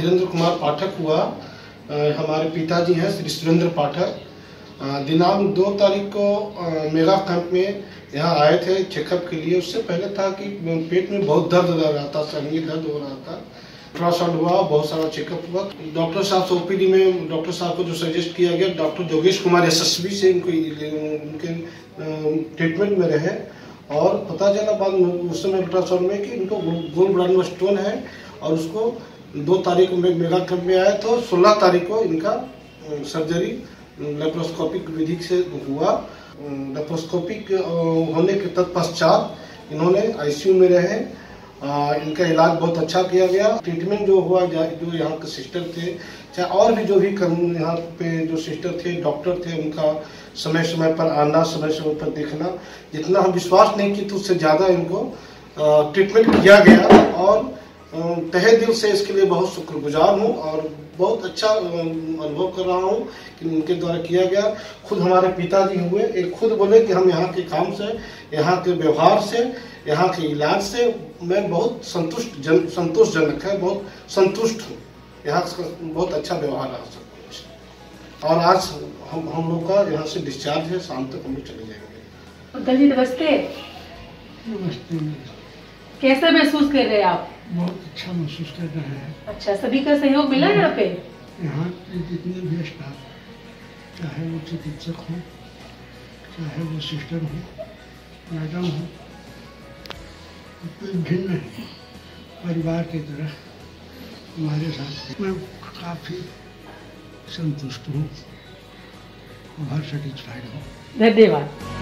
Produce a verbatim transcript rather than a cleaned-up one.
धीरेन्द्र कुमार पाठक हुआ। हमारे पिताजी हैं श्री सुरेंद्र पाठक। दिनांक दो तारीख को मेगा कैंप में यहाँ आए थे चेकअप के लिए। उससे पहले था कि पेट में बहुत दर्द हो रहा था, संगी दर्द हो रहा था। अल्ट्रासाउंड हुआ, बहुत सारा चेकअप हुआ। डॉक्टर साहब से ओपीडी में डॉक्टर साहब को जो सजेस्ट किया गया, डॉक्टर जोगेश कुमार एसएसबी से इनको उनके ट्रीटमेंट में रहे और पता चला बाद उस समय अल्ट्रासाउंड में कि इनको गोल ब्लैडर में स्टोन है और उसको दो तारीख को मेगा कैंप में आए तो सोलह तारीख को इनका सर्जरी लेप्रोस्कोपिक विधि से हुआ। लेप्रोस्कोपिक होने के तत्पश्चात इन्होंने आईसीयू में रहे। आ, इनका इलाज बहुत अच्छा किया गया। ट्रीटमेंट जो हुआ, जो यहाँ के सिस्टर थे, चाहे और भी जो भी यहाँ पे जो सिस्टर थे, डॉक्टर थे, उनका समय समय पर आना, समय समय पर देखना, जितना हम विश्वास नहीं की तो उससे ज़्यादा इनको ट्रीटमेंट किया गया और तहे दिल से इसके लिए बहुत शुक्रगुजार हूँ और बहुत अच्छा अनुभव कर रहा हूँ कि उनके द्वारा किया गया। खुद हमारे पिताजी हुए, एक खुद बोले कि हम यहाँ के काम से, यहाँ के व्यवहार से, यहाँ के इलाज से मैं बहुत संतुष्ट जन संतोषजनक है, बहुत संतुष्ट हूँ। यहाँ का बहुत अच्छा व्यवहार रहा सब कुछ। और आज हम हम लोग का यहाँ से डिस्चार्ज है, शाम तक हम लोग चले जाएंगे। अंकल जी नमस्ते। नमस्ते। कैसा महसूस कर रहे हैं आप? बहुत अच्छा महसूस कर रहे हैं। अच्छा, सभी का सहयोग मिला यहाँ पे? यहाँ के जितने भी स्टाफ, चाहे वो चिकित्सक हो, चाहे वो सिस्टर हो, मैडम हो, कोई भिन्न नहीं, परिवार की तरह हमारे साथ। मैं काफ़ी संतुष्ट हूँ, बहुत सेटिस्फाइड हूँ। धन्यवाद।